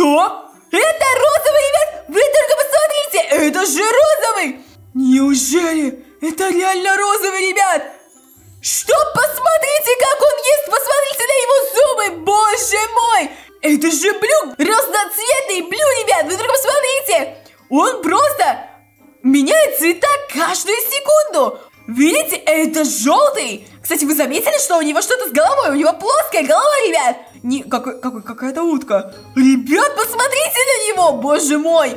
Что? Это розовый, ребят! Вы только посмотрите! Это же розовый! Неужели? Это реально розовый, ребят! Что? Посмотрите, как он ест! Посмотрите на его зубы! Боже мой! Это же Блю! Разноцветный Блю, ребят! Вы только посмотрите! Он просто меняет цвета каждую секунду! Видите? Это желтый! Кстати, вы заметили, что у него что-то с головой? У него плоская голова, ребят! Какая-то утка. Ребят, посмотрите на него! Боже мой!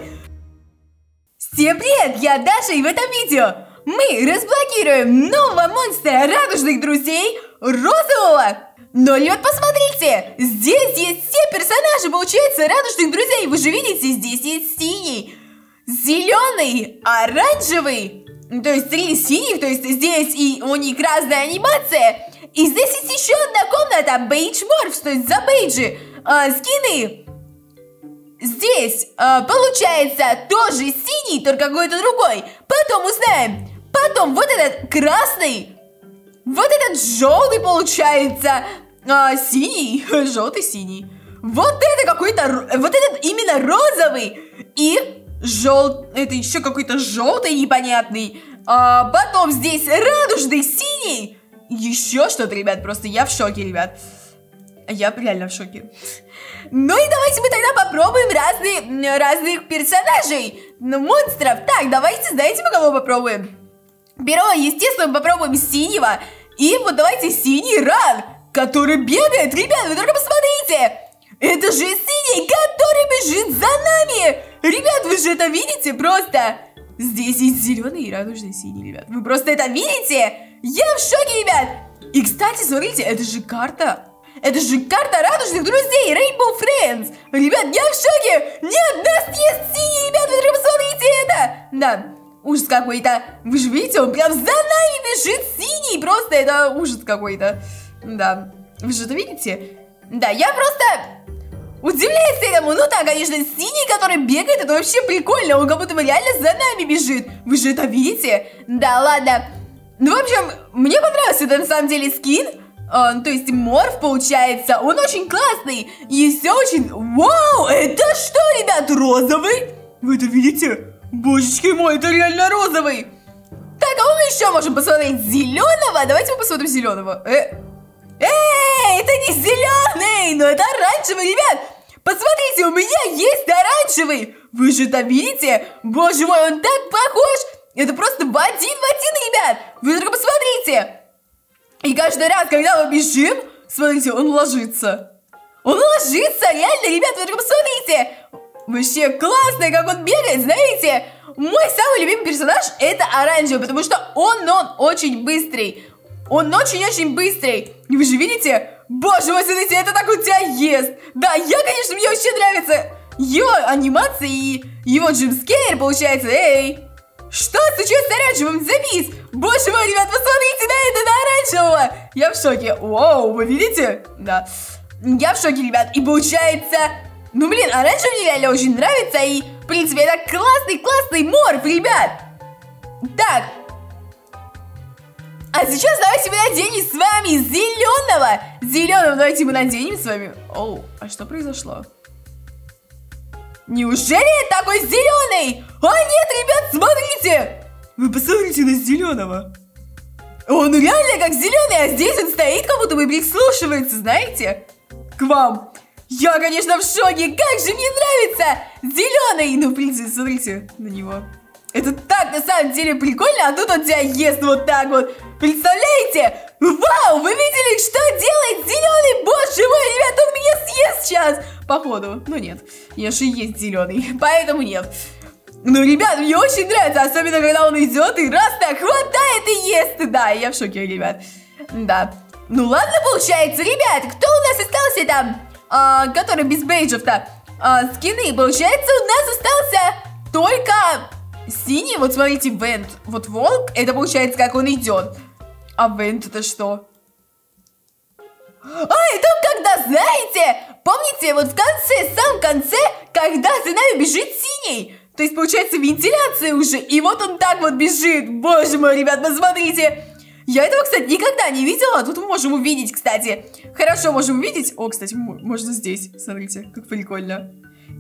Всем привет! Я Даша, и в этом видео мы разблокируем нового монстра радужных друзей розового. Но, ребят, посмотрите! Здесь есть все персонажи, получается, радужных друзей. Вы же видите, здесь есть синий, зеленый, оранжевый. То есть 3 синих, то есть здесь и у них разная анимация. И здесь есть еще одна комната, Beige Morphs, то есть за бейджи, скины. Здесь, получается, тоже синий, только какой-то другой. Потом узнаем. Потом вот этот красный. Вот этот желтый, получается, синий, желтый-синий. Вот это какой-то, вот этот именно розовый. И это еще какой-то желтый непонятный. Потом здесь радужный синий. Еще что-то, ребят, просто я в шоке, ребят. Я реально в шоке. Ну и давайте мы тогда попробуем разных персонажей, монстров. Так, давайте, знаете, мы кого попробуем? Первого, естественно, мы попробуем синего. И вот давайте синий Ран, который бегает. Ребят, вы только посмотрите. Это же синий, который бежит за нами. Ребят, вы же это видите просто? Здесь есть зеленый и радужный синий, ребят. Вы просто это видите? Я в шоке, ребят. И, кстати, смотрите, это же карта. Это же карта радужных друзей, Rainbow Friends. Ребят, я в шоке. Нет, нас есть синий, ребят, вы только посмотрите это. Да, ужас какой-то. Вы же видите, он прям за нами бежит синий. Просто это ужас какой-то. Да, вы же это видите? Да, я просто удивляюсь этому. Ну да, конечно, синий, который бегает, это вообще прикольно. Он как будто бы реально за нами бежит. Вы же это видите? Да, ладно. Ну, в общем, мне понравился это на самом деле скин. То есть морф, получается. Он очень классный. И все очень... Вау, это что, ребят, розовый? Вы это видите? Божечки мой, это реально розовый. Так, а мы еще можем посмотреть зеленого. Давайте мы посмотрим зеленого. Это не зеленый, но это оранжевый, ребят. Посмотрите, у меня есть оранжевый. Вы же это видите? Боже мой, он так похож. Это просто в один, ребят. Вы только посмотрите. И каждый раз, когда мы бежим, смотрите, он ложится. Он ложится, реально, ребят, вы только посмотрите. Вообще классно, как он бегает, знаете. Мой самый любимый персонаж это оранжевый, потому что он очень быстрый. Он очень-очень быстрый. И вы же видите? Боже мой, смотрите, это так у тебя ест. Да, конечно, мне очень нравится его анимация и его джимскейр, получается. Эй, что случилось с оранжевым? Завис. Боже мой, ребят, посмотрите на это, на оранжевого. Я в шоке. Вау, вы видите? Да. Я в шоке, ребят. И получается... Ну, блин, оранжевый мне реально очень нравится. И, в принципе, это классный морф, ребят. Так. А сейчас давайте мы наденем с вами зеленого. Зеленого давайте мы наденем с вами. Оу, а что произошло? Неужели такой зеленый? А нет, ребят, смотрите. Вы посмотрите на зеленого. Он реально как зеленый, а здесь он стоит, как будто бы прислушивается, знаете, к вам. Я, конечно, в шоке. Как же мне нравится зеленый. Ну, в принципе, смотрите на него. Это так, на самом деле, прикольно, а тут он тебя ест вот так вот. Представляете? Вау, вы видели, что делает зеленый? Боже мой, ребят, он меня съест сейчас. Походу, ну нет, я же есть зеленый, поэтому нет. Ну, ребят, мне очень нравится, особенно когда он идет и раз так хватает и ест. Да, я в шоке, ребят. Да. Ну ладно, получается, ребят, кто у нас остался там, который без бейджев-то? Скины, получается, у нас остался только синий, вот смотрите, Вент. Вот волк, это получается, как он идет. А Вент это что? Это когда, знаете, помните, вот в конце, в самом конце, когда за нами бежит синий. То есть, получается, вентиляция уже. И вот он так вот бежит. Боже мой, ребят, посмотрите. Я этого, кстати, никогда не видела. Тут мы можем увидеть, кстати. Хорошо, можем увидеть. О, кстати, можно здесь. Смотрите, как прикольно.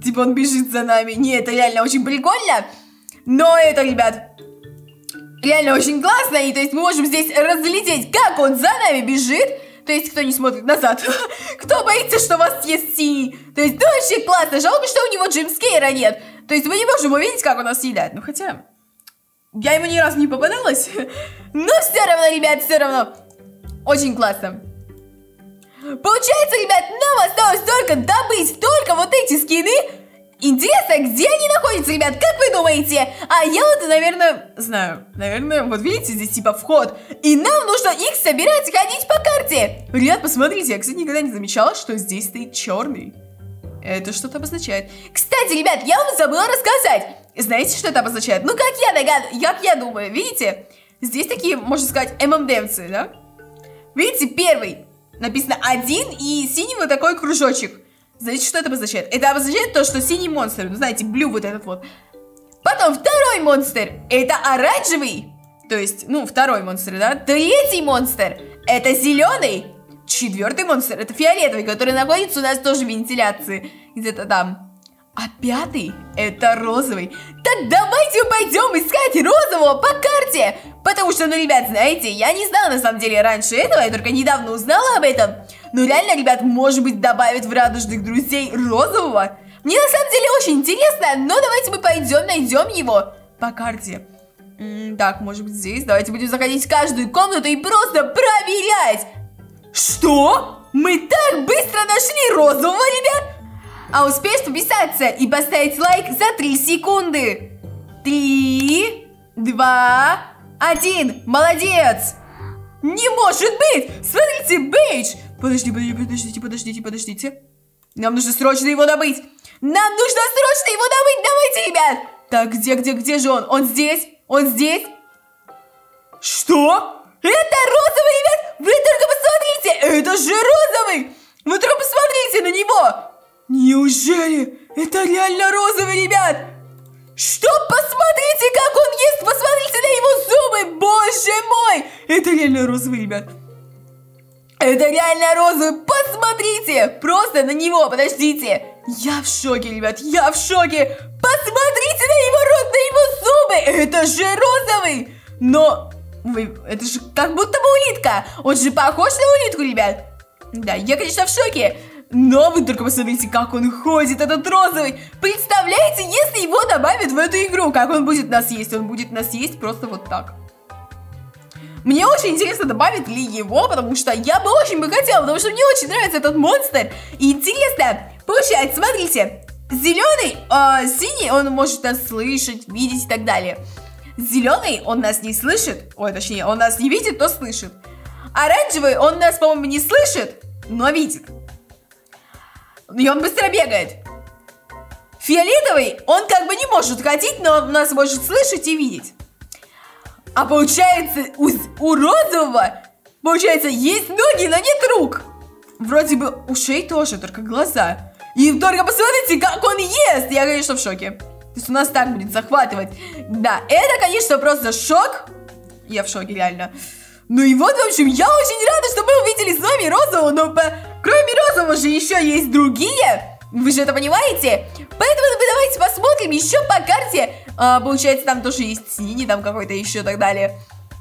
Типа он бежит за нами. Не, это реально очень прикольно. Но это, ребят, реально очень классно. И то есть мы можем здесь разглядеть, как он за нами бежит. То есть кто не смотрит назад. Кто боится, что у вас есть синий. То есть, ну вообще классно. Жалко, что у него джеймскейра нет. То есть мы не можем увидеть, как он нас съедает. Ну хотя, я ему ни разу не попадалась. Но все равно, ребят, все равно. Очень классно. Получается, ребят, нам осталось только добыть только вот эти скины. Интересно, где они находятся, ребят? Как вы думаете? А я вот, наверное, знаю. Наверное, вот видите, здесь типа вход. И нам нужно их собирать и ходить по карте. Ребят, посмотрите, я, кстати, никогда не замечала, что здесь стоит черный. Это что-то обозначает. Кстати, ребят, я вам забыла рассказать. Знаете, что это обозначает? Ну, как я думаю, видите? Здесь такие, можно сказать, ММДМцы, да? Видите, первый. Написано 1 и синий вот такой кружочек. Знаете, что это обозначает? Это обозначает то, что синий монстр, ну, знаете, блю вот этот вот. Потом второй монстр, это оранжевый. То есть, ну, второй монстр, да? Третий монстр, это зеленый. Четвертый монстр, это фиолетовый, который находится у нас тоже в вентиляции. Где-то там. А пятый, это розовый. Так давайте пойдем искать розового по карте. Потому что, ну, ребят, знаете, я не знала на самом деле раньше этого, я только недавно узнала об этом. Но реально, ребят, может быть, добавят в радужных друзей розового. Мне на самом деле очень интересно, но давайте мы пойдем, найдем его по карте. Так, может быть, здесь. Давайте будем заходить в каждую комнату и просто проверять. Что? Мы так быстро нашли розового, ребят? А успеешь подписаться и поставить лайк за 3 секунды. 3, 2, 1. Молодец! Не может быть! Смотрите, бейдж! Подождите. Нам нужно срочно его добыть. Давайте, ребят! Так, где же он? Он здесь? Что? Это розовый, ребят! Вы только посмотрите! Это же розовый! Вы только посмотрите на него! Неужели? Это реально розовый, ребят! Что? Посмотрите, как он ест! Посмотрите на его зубы! Боже мой! Это реально розовый, ребят! Это реально розовый! Посмотрите! Просто на него! Подождите! Я в шоке, ребят! Я в шоке! Посмотрите на его рот, на его зубы! Это же розовый! Но... это же как будто бы улитка! Он же похож на улитку, ребят! Да, я, конечно, в шоке! Но вы только посмотрите, как он ходит, этот розовый. Представляете, если его добавят в эту игру, как он будет нас есть? Он будет нас есть просто вот так. Мне очень интересно, добавят ли его, потому что я бы очень хотела, потому что мне очень нравится этот монстр. И интересно, получается, смотрите, зеленый, синий, он может нас слышать, видеть и так далее. Зеленый, он нас не слышит, ой, точнее, он нас не видит, то слышит. Оранжевый, он нас, по-моему, не слышит, но видит. И он быстро бегает. Фиолетовый, он как бы не может ходить, но он нас может слышать и видеть. А получается, у розового, получается, есть ноги, но нет рук. Вроде бы ушей тоже, только глаза. И только посмотрите, как он ест. Я, конечно, в шоке. То есть у нас так будет захватывать. Да, это, конечно, просто шок. Я в шоке, реально. Ну и вот, в общем, я очень рада, что мы увидели с вами розового, но кроме розового же еще есть другие. Вы же это понимаете? Поэтому давайте посмотрим еще по карте. Получается, там тоже есть синий, там какой-то еще и так далее.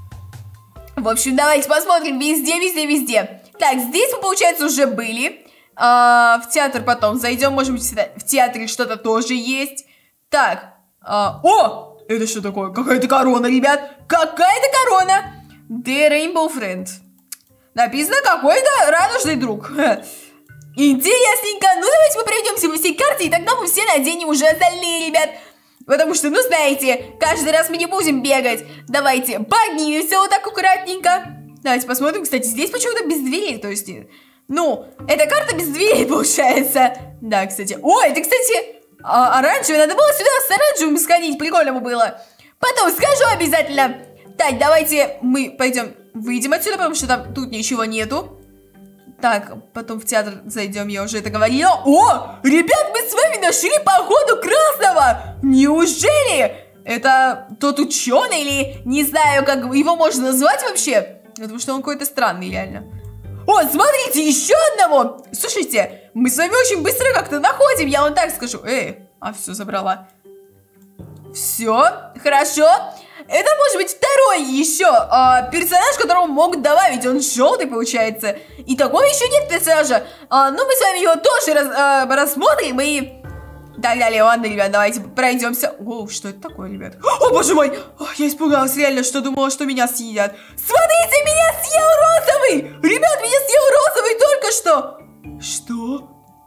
В общем, давайте посмотрим везде. Так, здесь мы, получается, уже были. В театр потом зайдем, может быть, в театре что-то тоже есть. Так, о! Это что такое? Какая-то корона, ребят! Какая-то корона! The Rainbow Friend. Написано какой-то радужный друг. Интересненько. Ну, давайте мы пройдемся по всей карте, и тогда мы все наденем уже остальные, ребят. Потому что, ну, знаете, каждый раз мы не будем бегать. Давайте поднимемся вот так аккуратненько. Давайте посмотрим. Кстати, здесь почему-то без дверей. То есть, ну, эта карта без дверей получается. Да, кстати. О, это, кстати, оранжевый. Надо было сюда с оранжевым сходить. Прикольно бы было. Потом скажу обязательно. Так, давайте мы пойдем, выйдем отсюда, потому что там тут ничего нету. Так, потом в театр зайдем, я уже это говорила. О, ребят, мы с вами нашли, походу, красного. Неужели? Это тот ученый или не знаю, как его можно назвать вообще? Потому что он какой-то странный, реально. О, смотрите, еще одного. Слушайте, мы с вами очень быстро как-то находим, я вам так скажу. Все забрала. Все, хорошо. Это может быть второй еще персонаж, которого могут добавить. Он желтый, получается. И такого еще нет персонажа. Ну, мы с вами его тоже рассмотрим и так далее. Ладно, ребят, давайте пройдемся. О, что это такое, ребят? О, боже мой! Я испугалась реально, что думала, что меня съедят. Смотрите, меня съел розовый! Ребят, меня съел розовый только что. Что?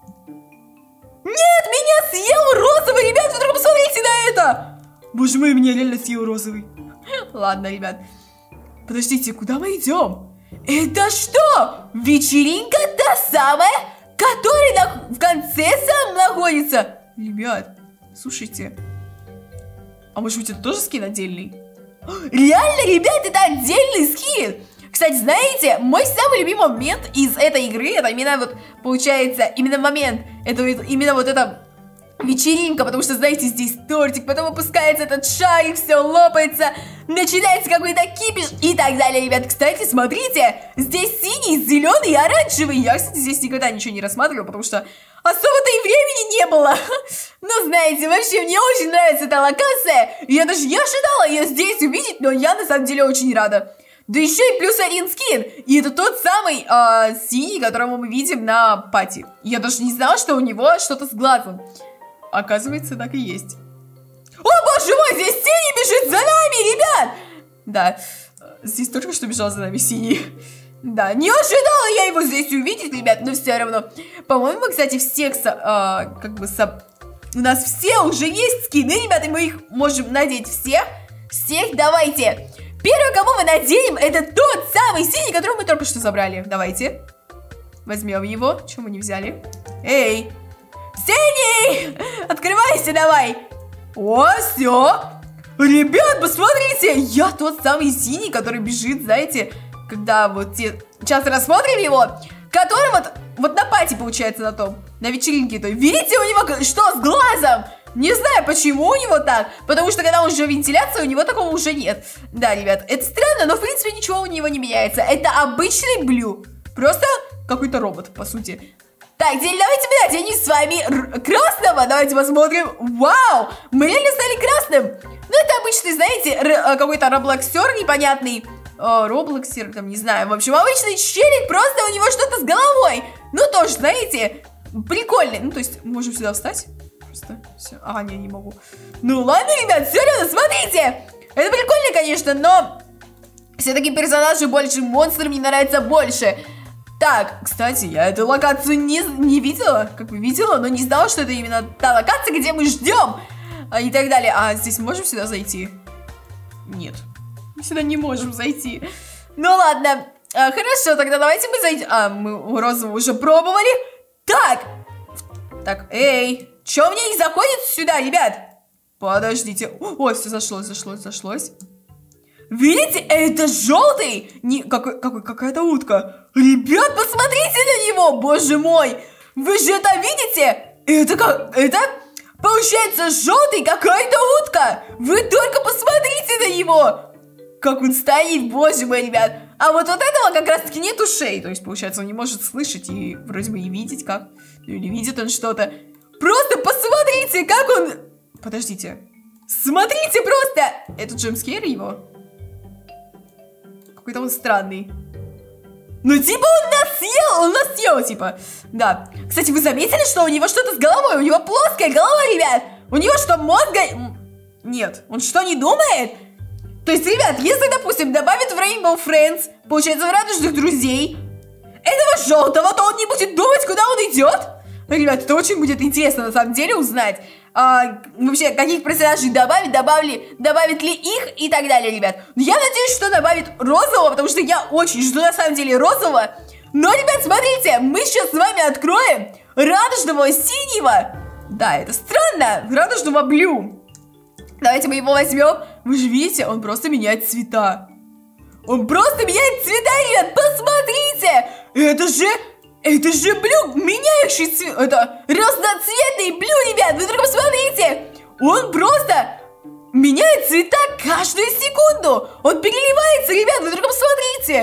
Нет, меня съел розовый, ребят, вы только посмотрите на это! Боже мой, меня реально съел розовый. Ладно, ребят. Подождите, куда мы идем? Это что? Вечеринка та самая, которая в конце сам находится? Ребят, слушайте. А может быть это тоже скин отдельный? Реально, ребят, это отдельный скин. Кстати, знаете, мой самый любимый момент из этой игры, это именно вот, получается, именно момент, это именно вот эта вечеринка, потому что, знаете, здесь тортик, потом опускается этот шарик, все лопается, начинается какой-то кипиш и так далее, ребят. Кстати, смотрите, здесь синий, зеленый и оранжевый. Я, кстати, здесь никогда ничего не рассматривала, потому что особо-то и времени не было. Но, знаете, вообще, мне очень нравится эта локация. Я ожидала ее здесь увидеть, но я, на самом деле, очень рада. Да еще и плюс один скин. И это тот самый синий, которого мы видим на пати. Я даже не знала, что у него что-то с глазом. Оказывается, так и есть. О, боже мой, здесь синий бежит за нами, ребят! Да, здесь только что бежал за нами синий. Да, не ожидала я его здесь увидеть, ребят, но все равно. По-моему, мы, кстати, всех, у нас все уже есть скины, ребята, и мы их можем надеть всех. Всех, давайте. Первый, кого мы наденем, это тот самый синий, которого мы только что забрали. Давайте. Возьмем его. Чего мы не взяли? Эй! Синий! Открывайся давай! О, все! Ребят, посмотрите! Я тот самый синий, который бежит, знаете, когда вот сейчас рассмотрим его, который вот на пати, получается, на том, на вечеринке той. Видите, у него что с глазом? Не знаю, почему у него так, потому что когда уже вентиляция, у него такого уже нет. Да, ребят, это странно, но в принципе ничего у него не меняется. Это обычный блю, просто какой-то робот, по сути. Так, теперь давайте мы наденем с вами красного. Давайте посмотрим. Вау, мы реально стали красным. Ну, это обычный, знаете, какой-то роблоксер непонятный. Роблоксер, там, не знаю. В общем, обычный челик, просто у него что-то с головой. Ну, тоже, знаете, прикольный. Ну, то есть, можем сюда встать. Просто все. Не могу. Ну, ладно, ребят, все равно, смотрите. Это прикольно, конечно, но все-таки персонажи больше, монстры мне нравятся больше. Так, кстати, я эту локацию не видела, как бы видела, но не знала, что это именно та локация, где мы ждем и так далее. А здесь можем сюда зайти? Нет, мы сюда не можем зайти. Ну ладно, хорошо, тогда давайте мы зайдем. Мы розовую уже пробовали. Так, эй, чё мне не заходит сюда, ребят? Подождите. Ой, все зашлось. Видите, это желтый? Какая-то утка. Ребят, посмотрите на него, боже мой. Вы же это видите? Это получается желтый, какая-то утка. Вы только посмотрите на него. Как он стоит, боже мой, ребят. А вот этого как раз-таки нет ушей. То есть, получается, он не может слышать и вроде бы и видеть как. Или видит он что-то. Просто посмотрите, как он... Подождите. Смотрите просто. Это джемскейр его? Какой-то он странный. Ну, типа, он нас съел, типа. Да. Кстати, вы заметили, что у него что-то с головой? У него плоская голова, ребят. У него что, мозга... Нет. Он что, не думает? То есть, ребят, если, допустим, добавить в Rainbow Friends, получается, в радужных друзей, этого желтого, то он не будет думать, куда он идет? Ребят, это очень будет интересно, на самом деле, узнать. Вообще, каких персонажей добавит ли их и так далее, ребят. Я надеюсь, что добавит розового, потому что я очень жду, на самом деле, розового. Но, ребят, смотрите, мы сейчас с вами откроем радужного синего. Да, это странно, радужного блю. Давайте мы его возьмем. Вы же видите, он просто меняет цвета. Он просто меняет цвета, ребят, посмотрите. Это же блю, меняющий цвет. Это разноцветный блю, ребят, вы только посмотрите. Он просто меняет цвета каждую секунду. Он переливается, ребят, вы только посмотрите.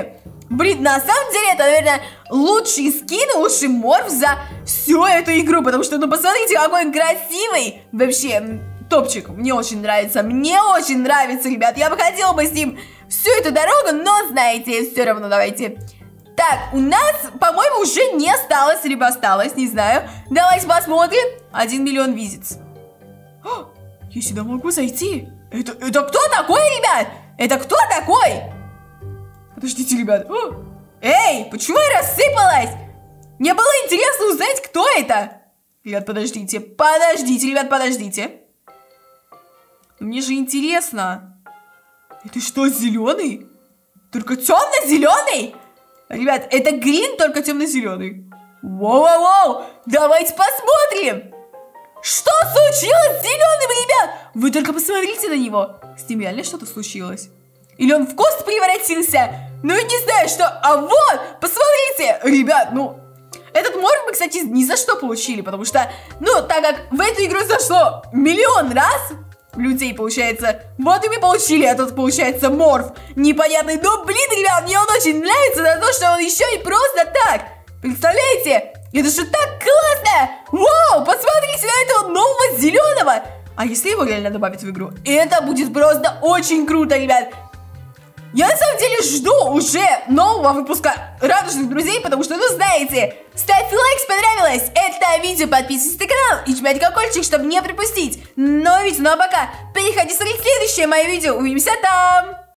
Блин, на самом деле это, наверное, лучший скин, лучший морф за всю эту игру. Потому что, ну, посмотрите, какой он красивый. Вообще, топчик. Мне очень нравится, ребят. Я бы хотела бы с ним всю эту дорогу, но, знаете, все равно давайте. Так, у нас, по-моему, уже не осталось, либо осталось, не знаю. Давайте посмотрим. 1 миллион визитс. Я сюда могу зайти? Это кто такой, ребят? Это кто такой? Подождите, ребят. Эй, почему я рассыпалась? Мне было интересно узнать, кто это. Ребят, подождите. Подождите, ребят, подождите. Мне же интересно. Это что, зеленый? Только темно-зеленый? Ребят, это грин, только темно-зеленый. Воу-воу-воу. Давайте посмотрим. Что случилось с зеленым, ребят? Вы только посмотрите на него. С ним реально что-то случилось? Или он в кост превратился? Ну, я не знаю, что... А вот, посмотрите, ребят, ну... Этот морф мы, кстати, ни за что получили, потому что... Ну, так как в эту игру зашло миллион раз людей, получается... Вот и мы получили этот, получается, морф непонятный. Но, блин, ребят, мне он очень нравится за то, что он еще и просто так. Представляете? Это же так классно! Вау, посмотрите на этого нового зеленого! А если его реально добавить в игру? Это будет просто очень круто, ребят! Я на самом деле жду уже нового выпуска радужных друзей, потому что, ну знаете, ставьте лайк, если понравилось это видео, подписывайтесь на канал и жмите колокольчик, чтобы не пропустить новые видео. Ну а пока, переходи смотреть следующее мое видео, увидимся там!